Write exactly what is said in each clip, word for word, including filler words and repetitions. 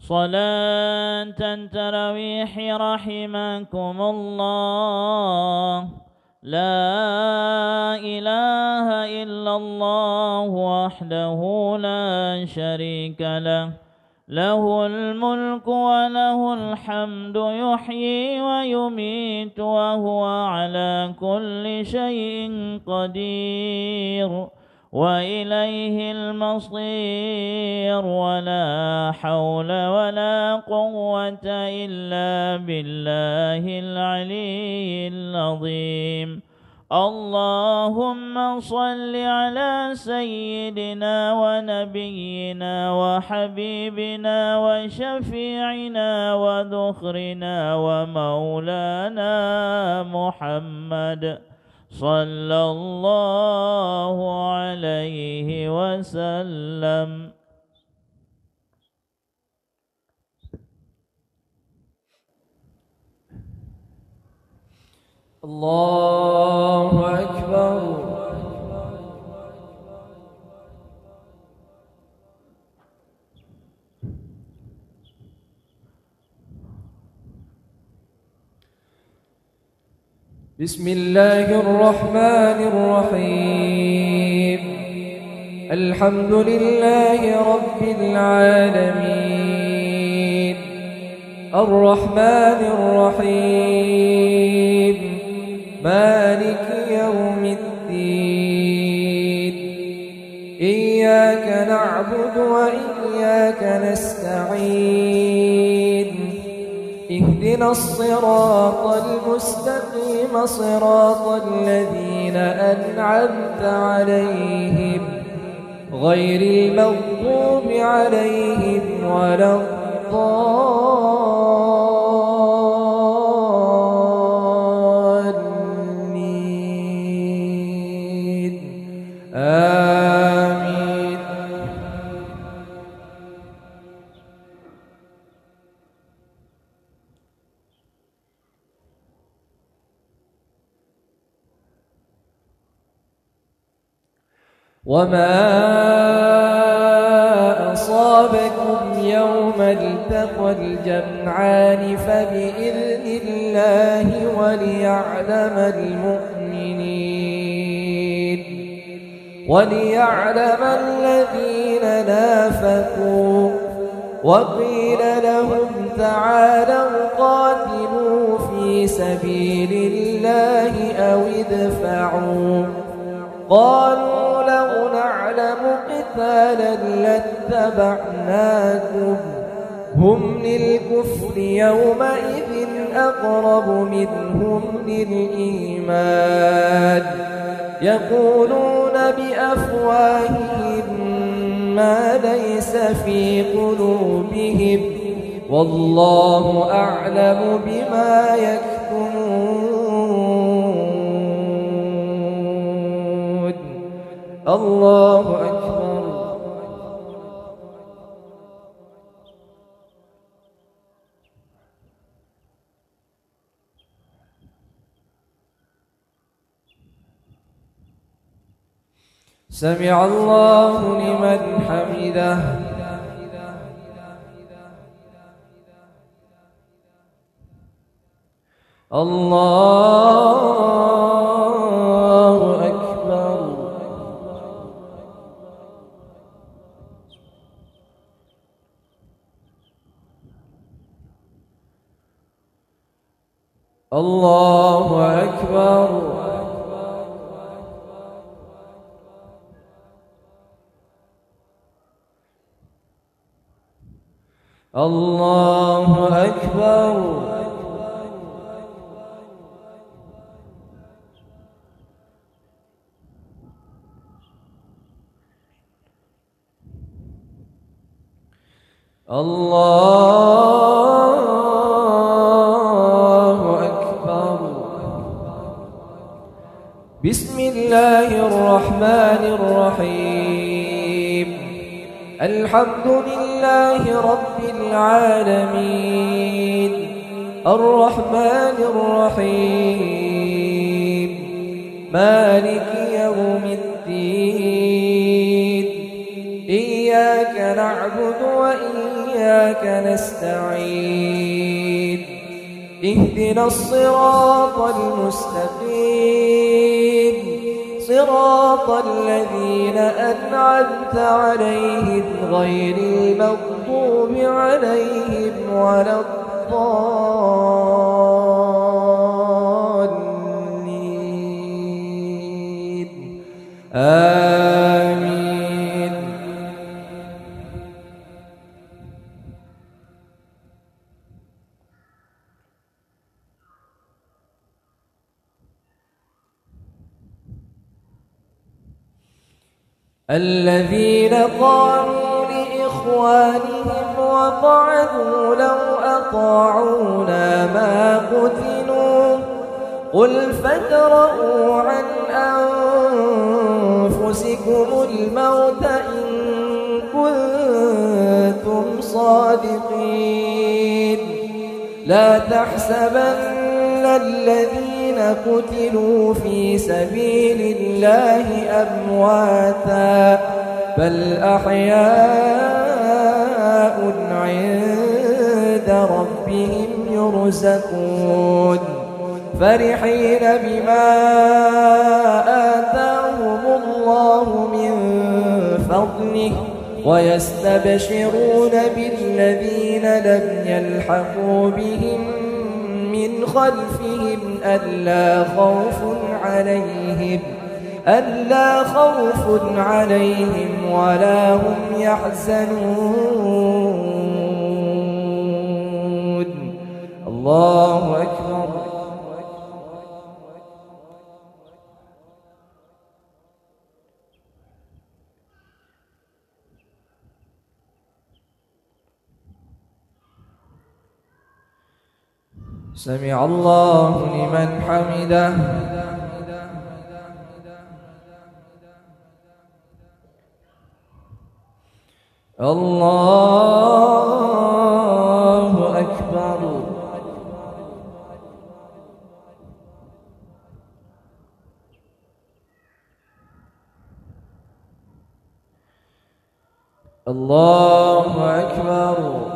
صلاة تراويح رحمكم الله. لا إله إلا الله وحده لا شريك له، له الملك وله الحمد يحيي ويميت وهو على كل شيء قدير، وإليه المصير، ولا حول ولا قوة إلا بالله العلي العظيم. اللهم صل على سيدنا ونبينا وحبيبنا وشفيعنا وذخرنا ومولانا محمد صلى الله عليه وسلم. الله أكبر. بسم الله الرحمن الرحيم. الحمد لله رب العالمين، الرحمن الرحيم، مالك يوم الدين. إياك نعبد وإياك نستعين. اهدنا الصراط المستقيم، صراط الذين أنعمت عليهم غير المغضوب عليهم ولا الضالين. آمين. وما أصابكم يوم التقى الجمعان فبإذن الله وليعلم المؤمنين، وليعلم الذين نافقوا. وقيل لهم تعالوا قاتلوا في سبيل الله أو ادفعوا. قالوا لو نعلم قتالا لاتبعناكم، هم للكفر يومئذ أقرب منهم للإيمان، يقولون بأفواههم ما ليس في قلوبهم، والله أعلم بما يكتمون. الله أكبر. سمع الله لمن حمده. الله أكبر. الله أكبر. الله أكبر. الله أكبر. بسم الله الرحمن الرحيم. الحمد لله رب العالمين، الرحمن الرحيم، مالك يوم الدين. إياك إياك نعبد وإياك نستعين اهدنا الصراط المستقيم صراط الذين أنعمت عليهم غير المغضوب عليهم ولا الضالين آمين. الذين قالوا لإخوانهم وقعدوا لو أطاعونا ما قتلوا قل فادرءوا عن أنفسكم الموت إن كنتم صادقين لا تحسبن الذين قتلوا في سبيل الله أمواتا بل أحياء عند ربهم يرزقون فرحين بما آتاهم الله من فضله ويستبشرون بالذين لم يلحقوا بهم من خلفهم ألا خوف عليهم ألا خوف عليهم ولا هم يحزنون. الله أكبر. سمع الله لمن حمده. الله أكبر. الله أكبر.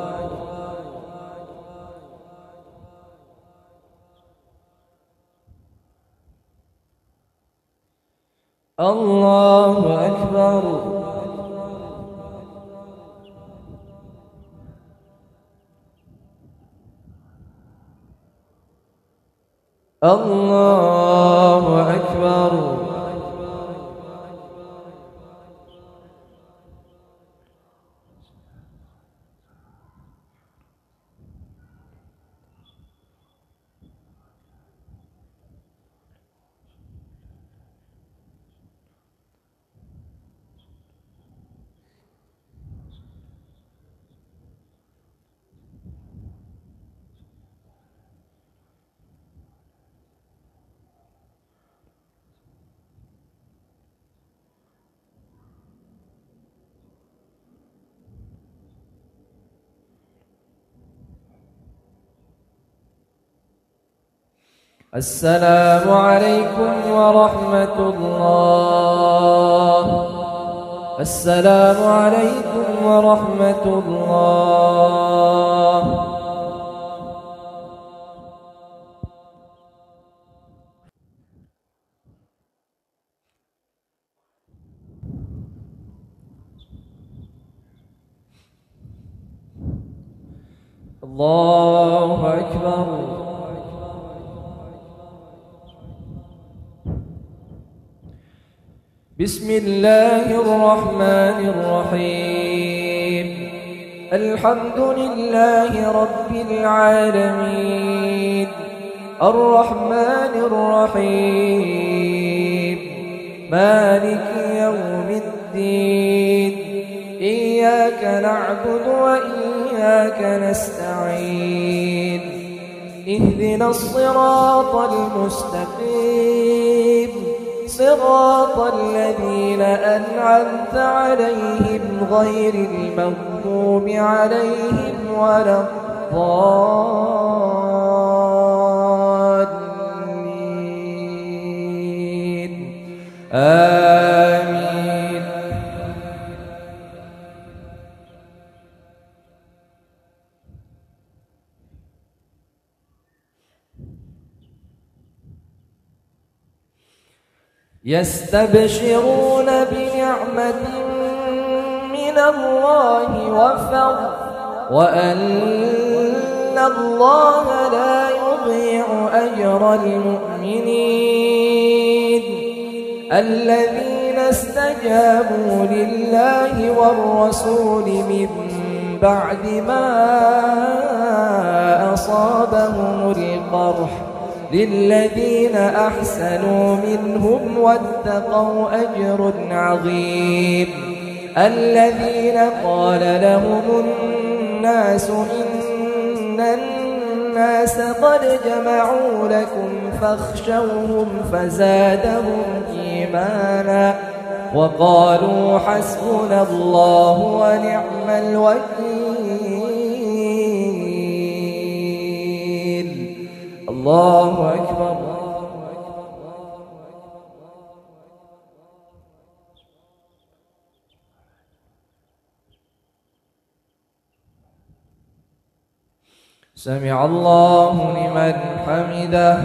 الله أكبر. الله أكبر. السلام عليكم ورحمة الله. السلام عليكم ورحمة الله. الله أكبر. بسم الله الرحمن الرحيم الحمد لله رب العالمين الرحمن الرحيم مالك يوم الدين إياك نعبد وإياك نستعين اهدنا الصراط المستقيم صراط الذين أنعمت عليهم غير المغضوب عليهم ولا الضالين آمين. يستبشرون بنعمة من الله وفضل وأن الله لا يضيع أجر المؤمنين الذين استجابوا لله والرسول من بعد ما أصابهم القرح للذين أحسنوا منهم واتقوا أجر عظيم الذين قال لهم الناس إن الناس قد جمعوا لكم فاخشوهم فزادهم إيمانا وقالوا حسبنا الله ونعم الوكيل. الله أكبر. سمع الله لمن حمده.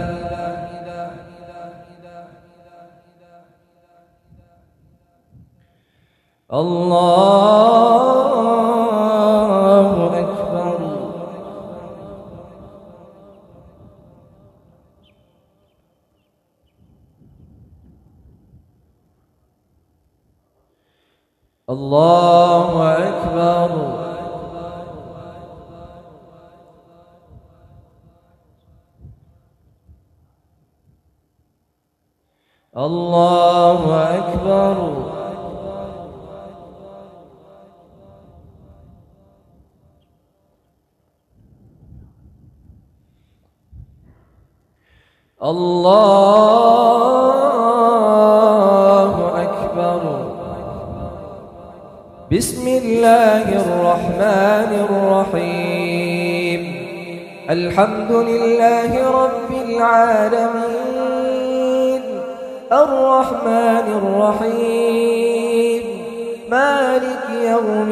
الله أكبر. الله أكبر. الله أكبر. الله أكبر. بسم الله الرحمن الرحيم. الحمد لله رب العالمين الرحمن الرحيم مالك يوم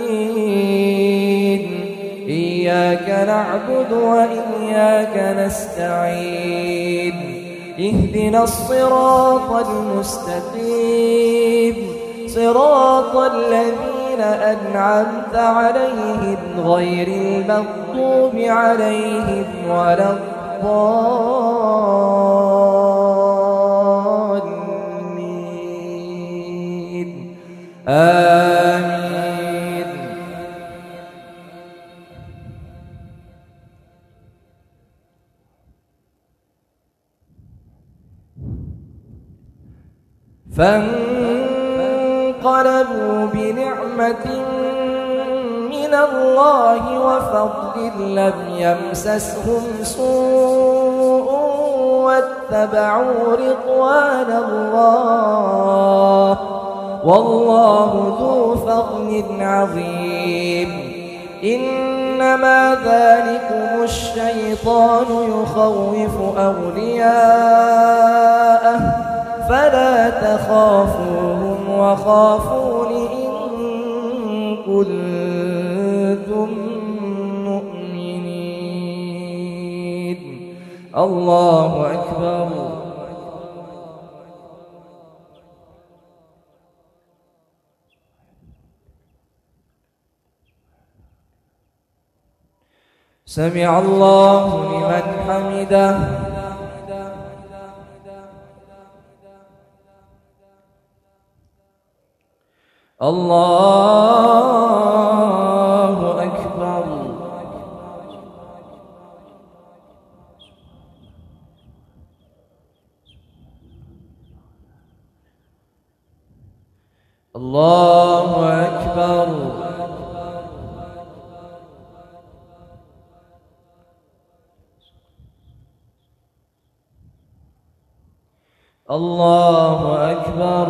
الدين إياك نعبد وإياك نستعين اهدنا الصراط المستقيم صراط الذين أنعمت عليهم غير المغضوب عليهم ولا الضالين آمين. فانقلبوا بنعمة من الله وفضل لم يمسسهم سوء واتبعوا رضوان الله والله ذو فضل عظيم. إنما ذلكم الشيطان يخوف أولياءه فلا تخافوهم وخافون إن كنتم مؤمنين. الله أكبر. سمع الله لمن حمده. الله أكبر. الله أكبر. الله أكبر.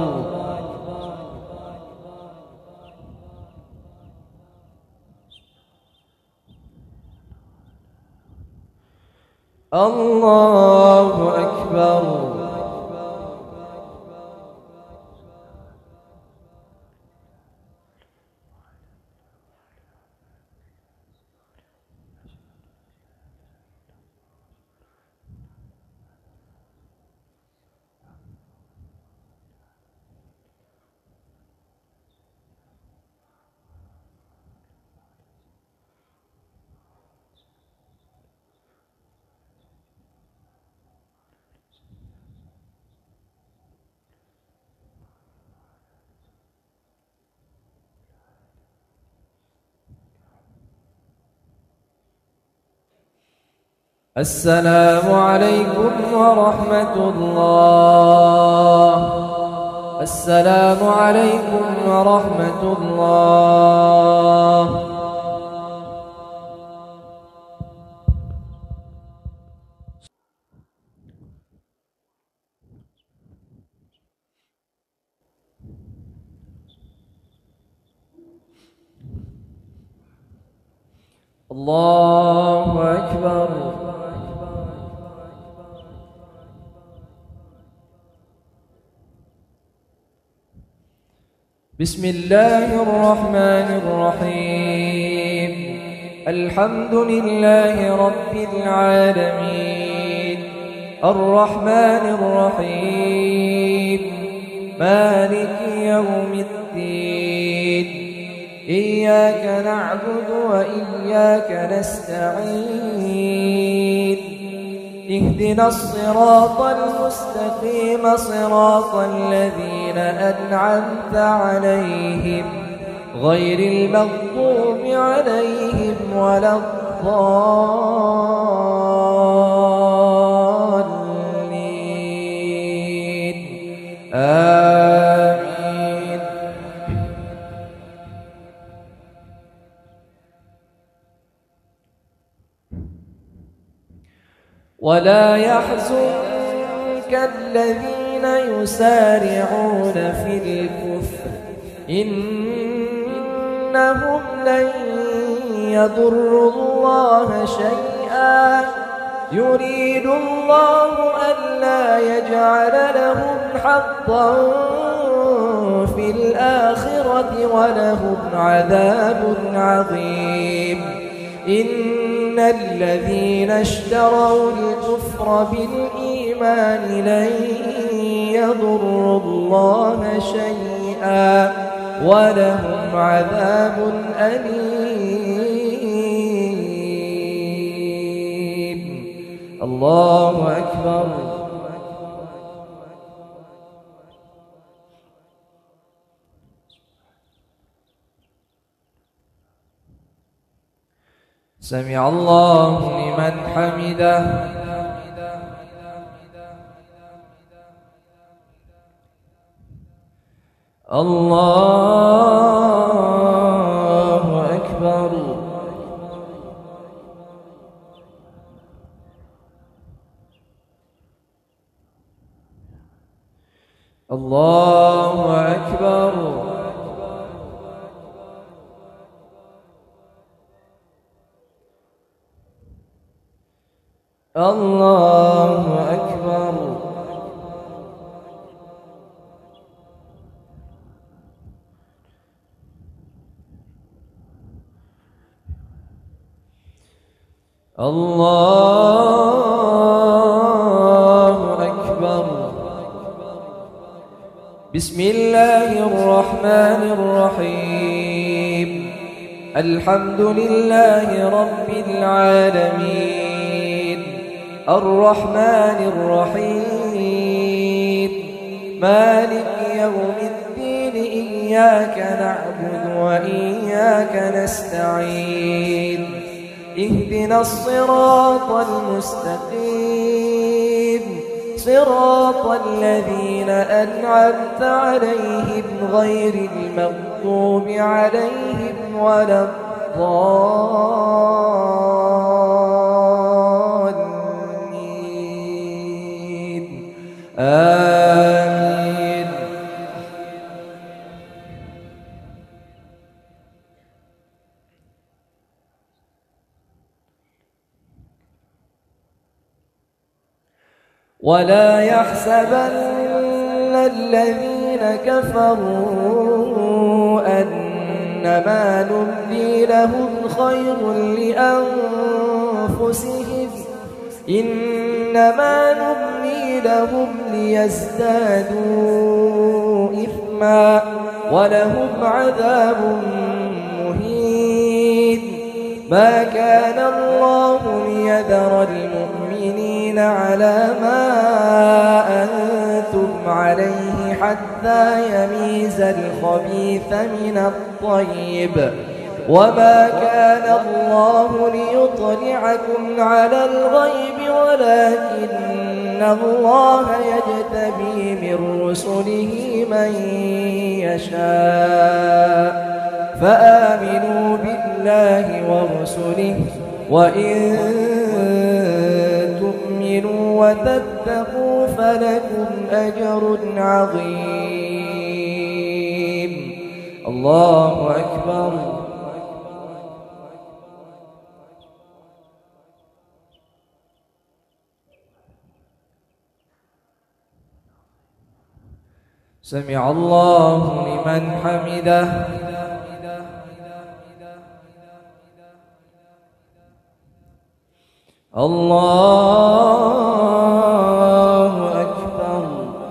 الله أكبر. السلام عليكم ورحمة الله. السلام عليكم ورحمة الله. الله أكبر. بسم الله الرحمن الرحيم. الحمد لله رب العالمين الرحمن الرحيم مالك يوم الدين. إياك نعبد وإياك نستعين. اهدنا الصراط المستقيم صراط الذين أنعمت عليهم غير المغضوب عليهم ولا الضالين. آمين. ولا يحزنك الذين يسارعون في الكفر إنهم لن يضروا الله شيئا يريد الله ألا يجعل لهم حظا في الآخرة ولهم عذاب عظيم. إن الذين اشتروا الكفر بالإيمان لن يضروا الله شيئا ولهم عذاب أليم. الله أكبر. سمع الله لمن حمده. الله أكبر. الله أكبر. الله أكبر. الله أكبر. بسم الله الرحمن الرحيم. الحمد لله رب العالمين الرحمن الرحيم مالك يوم الدين. إياك نعبد وإياك نستعين. اهدنا الصراط المستقيم صراط الذين أنعمت عليهم غير المغضوب عليهم ولا الضالين. آمين. ولا يحسبن الذين كفروا أنما نملي لهم خير لأنفسهم إنما نملي لهم ليزدادوا إثما ولهم عذاب مهين. ما كان الله ليذر المؤمنين على ما أنتم عليه حتى يميز الخبيث من الطيب وما كان الله ليطلعكم على الغيب ولكن الله يجتبي من رسله من يشاء فآمنوا بالله ورسله وإن تؤمنوا وتتقوا فلكم أجر عظيم. الله أكبر. سمع الله لمن حمده. الله أكبر.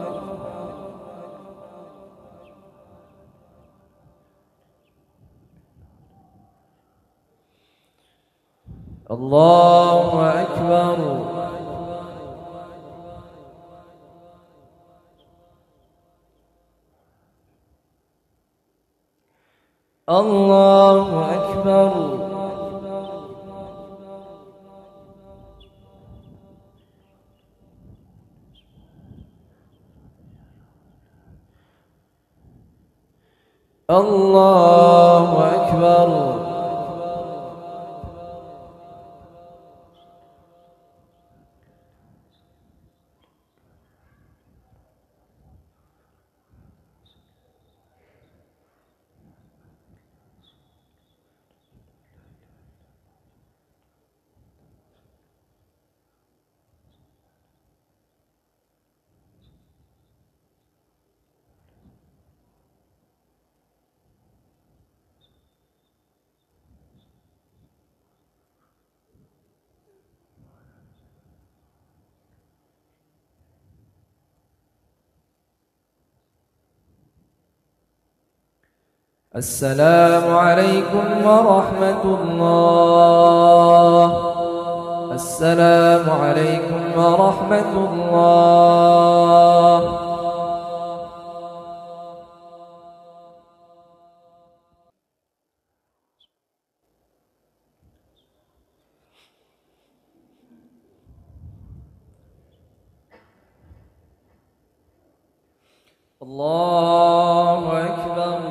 الله أكبر. الله أكبر. الله أكبر. السلام عليكم ورحمة الله. السلام عليكم ورحمة الله. الله أكبر.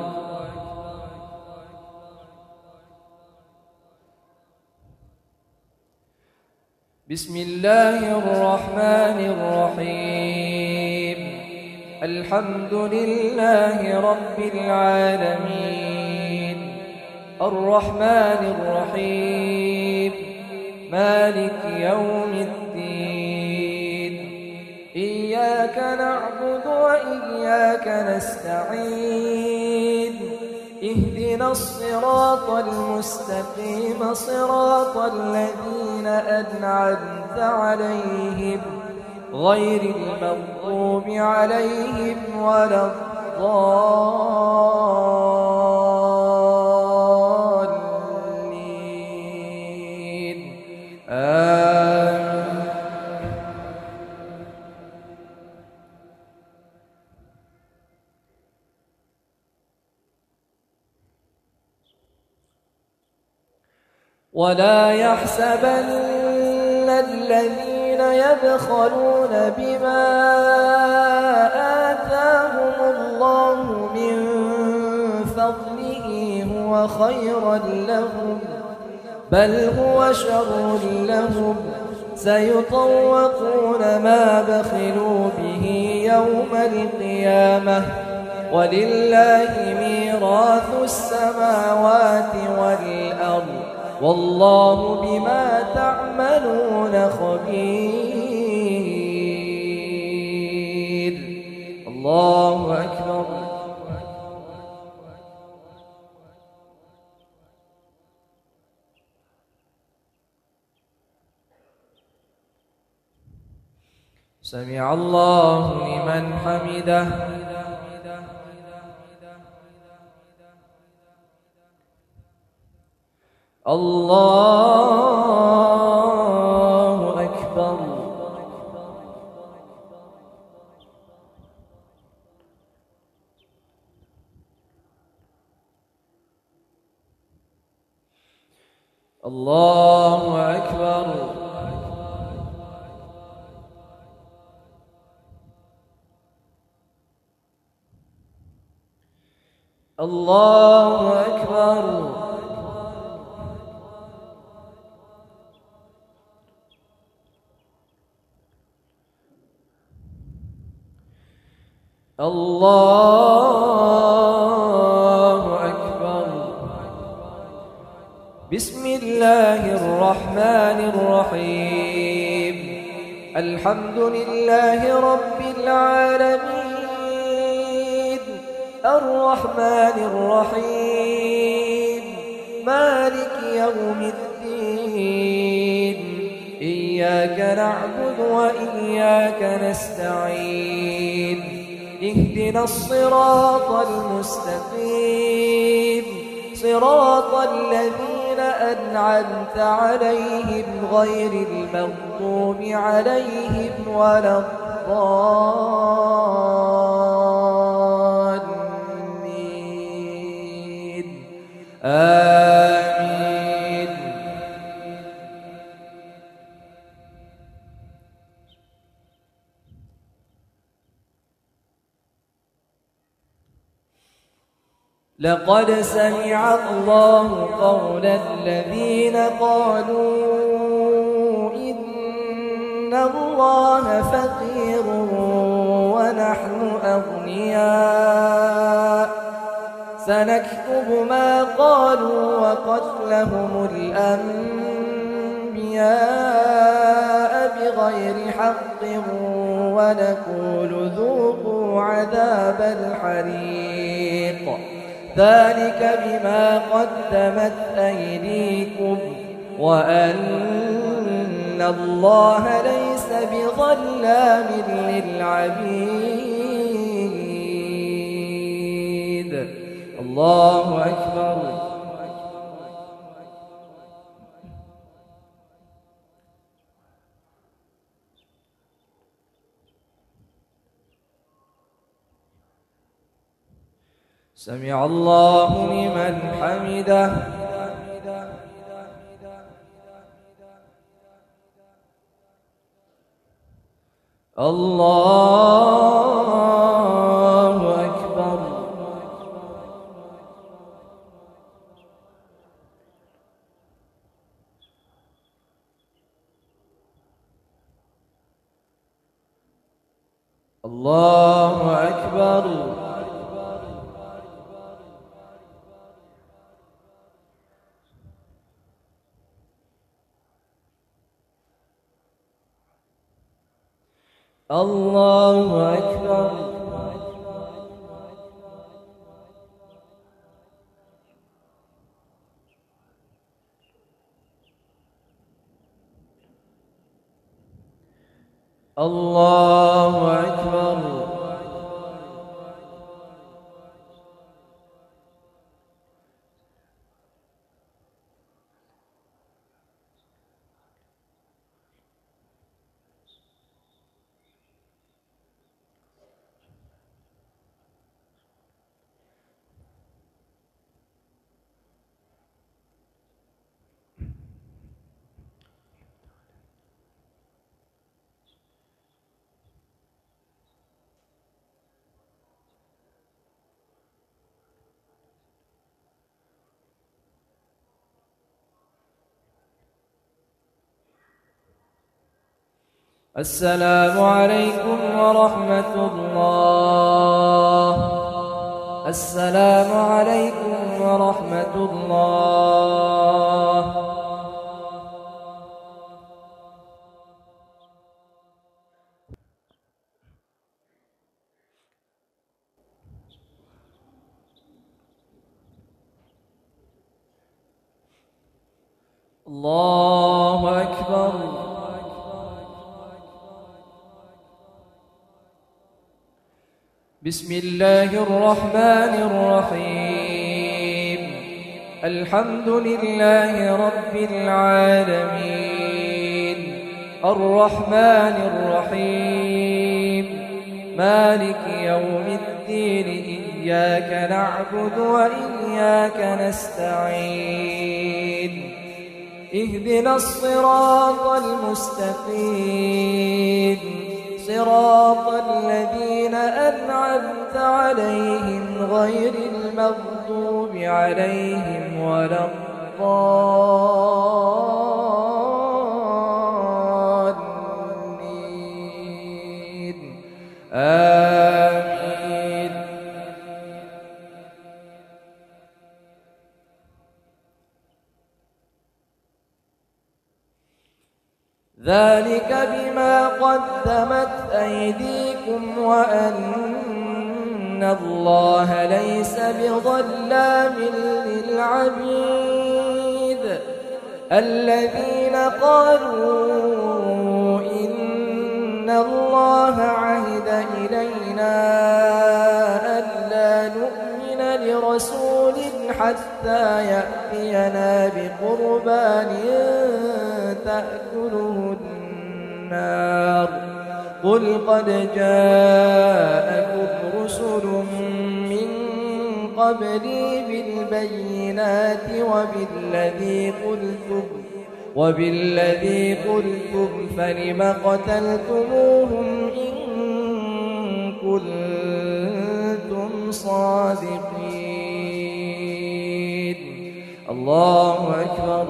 بسم الله الرحمن الرحيم. الحمد لله رب العالمين الرحمن الرحيم مالك يوم الدين. إياك نعبد وإياك نستعين. اهدنا الصراط المستقيم صراط الذين أنعمت عليهم غير المغضوب عليهم ولا الضالين. آمين. ولا يحسبن الذين يبخلون بما آتاهم الله من فضله هو خيرا لهم بل هو شر لهم سيطوقون ما بخلوا به يوم القيامة ولله ميراث السماوات والأرض والله بما تعملون خبير. الله أكبر. سمع الله لمن حمده. الله أكبر. الله أكبر. الله أكبر. الله أكبر. بسم الله الرحمن الرحيم. الحمد لله رب العالمين الرحمن الرحيم مالك يوم الدين إياك نعبد وإياك نستعين اهدنا الصراط المستقيم صراط الذين أنعمت عليهم غير المغضوب عليهم ولا الضالين آمين. لقد سمع الله قول الذين قالوا إن الله فقير ونحن أغنياء سنكتب ما قالوا وقتلهم الأنبياء بغير حق ونقول ذوقوا عذاب الحريق ذلك بما قدمت أيديكم وأن الله ليس بظلام للعبيد. الله أكبر. سمع الله لمن حمده. الله أكبر. الله أكبر. الله أكبر. الله أكبر. السلام عليكم ورحمة الله. السلام عليكم ورحمة الله. الله أكبر. بسم الله الرحمن الرحيم. الحمد لله رب العالمين الرحمن الرحيم مالك يوم الدين إياك نعبد وإياك نستعين اهدنا الصراط المستقيم صراط الذين أنعمت عليهم غير المغضوب عليهم ولا الضالين آمين. ذلك بما قدمت أيديكم وأن الله ليس بظلام للعبيد. الذين قالوا إن الله عهد إلينا ألا نؤمن لرسول حتى يأتينا بقربان تأكله النار قل قد جاءكم رسل من قبلي بالبينات وبالذي قلتم وبالذي قلتم فلم قتلتموهم إن كنتم صادقين. الله أكبر.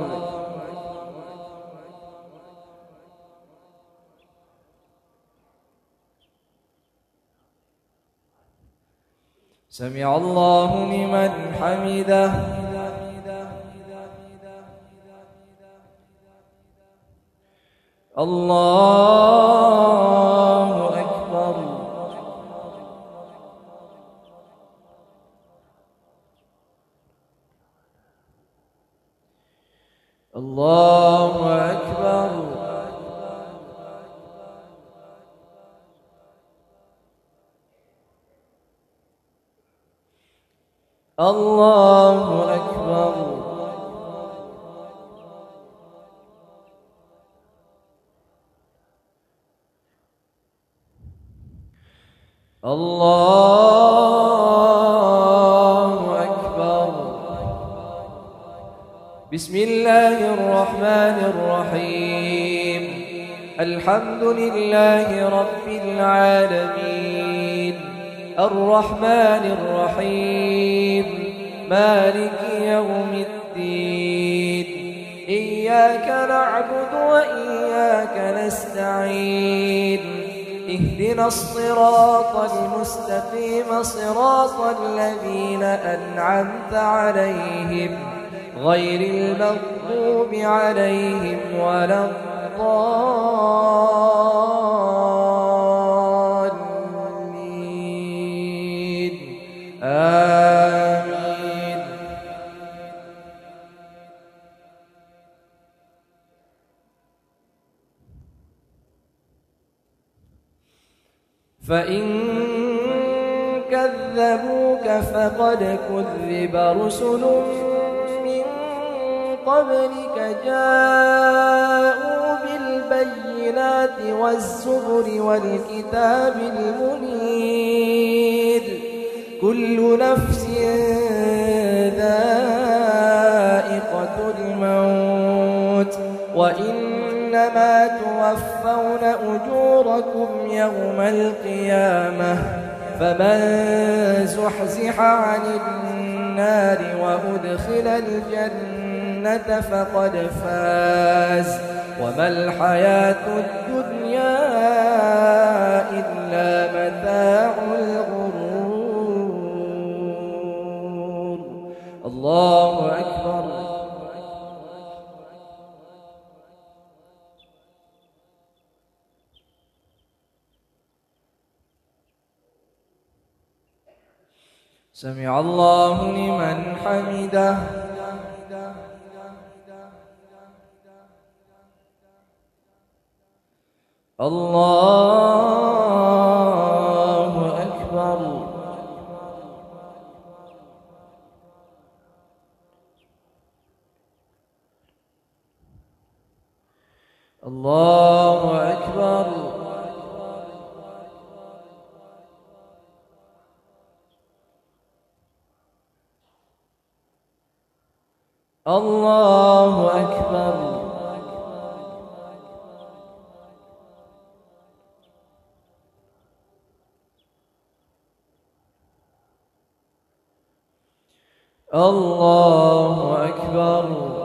سمع الله لمن حمده. الله أكبر. الله أكبر. الله أكبر. الله أكبر. بسم الله الرحمن الرحيم. الحمد لله رب العالمين الرحمن الرحيم مالك يوم الدين إياك نعبد وإياك نستعين اهدنا الصراط المستقيم صراط الذين أنعمت عليهم غير المغضوب عليهم ولا الضالين آمين. فإن كذبوك فقد كذب رسل من قبلك جاءوا بالبينات والزبر والكتاب المنير كل نفس ذائقة الموت وإنما توفون أجوركم يوم القيامة فمن زحزح عن النار وأدخل الجنة فقد فاز وما الحياة الدنيا إلا متاع الغرور. الله أكبر. سمع الله لمن حمده. الله أكبر. الله أكبر. الله أكبر. الله أكبر.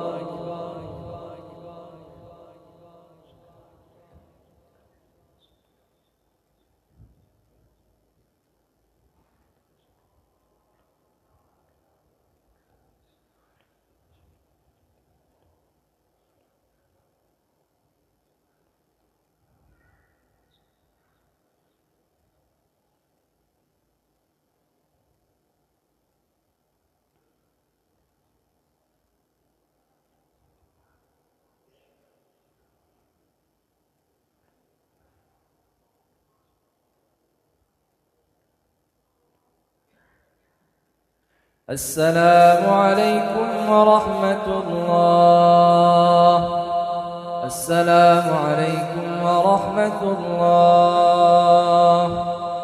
السلام عليكم ورحمة الله. السلام عليكم ورحمة الله.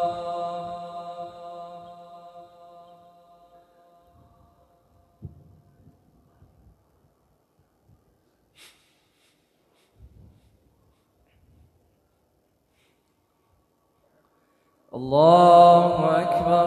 الله أكبر.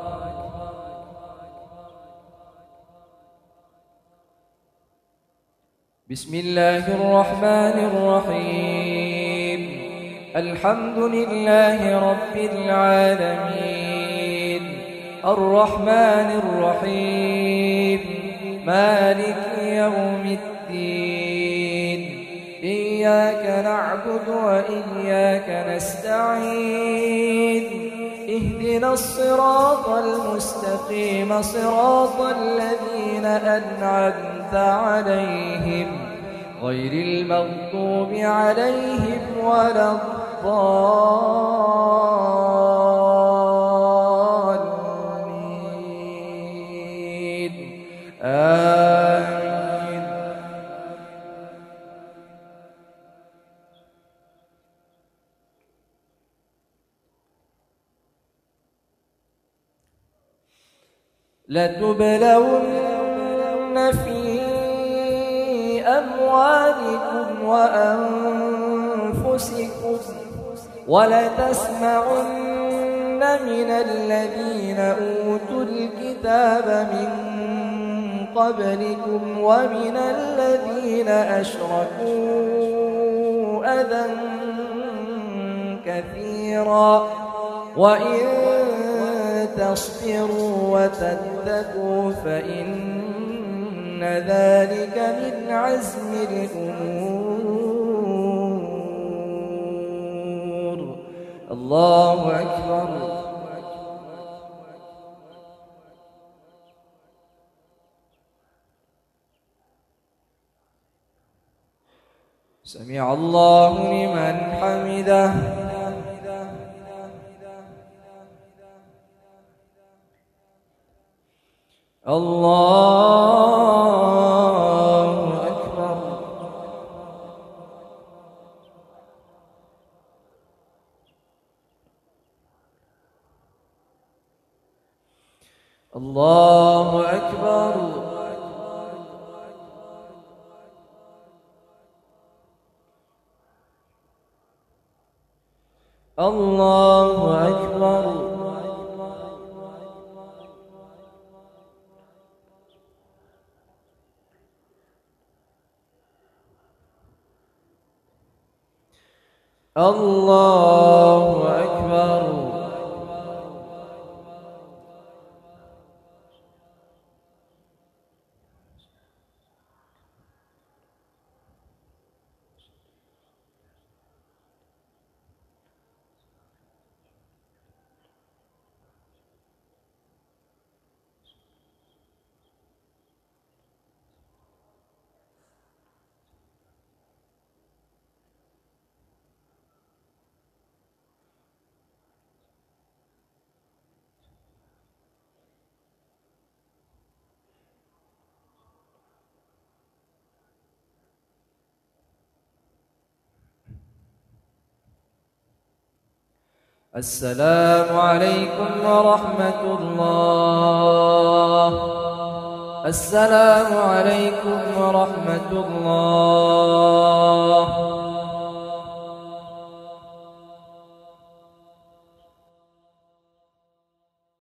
بسم الله الرحمن الرحيم. الحمد لله رب العالمين الرحمن الرحيم مالك يوم الدين. إياك نعبد وإياك نستعين. اهدنا الصراط المستقيم صراط الذين أنعمت عليهم غير المغضوب عليهم ولا الضالين. آمين. لتبلون في أموالكم وأنفسكم ولتسمعن من الذين أوتوا الكتاب من قبلكم ومن الذين أشركوا أذى كثيرا وإن تصبروا وتتقوا فإن ذلك من عزم الأمور. الله أكبر. سمع الله لمن حمده. الله أكبر. الله أكبر. الله أكبر. الله أكبر. السلام عليكم ورحمة الله. السلام عليكم ورحمة الله.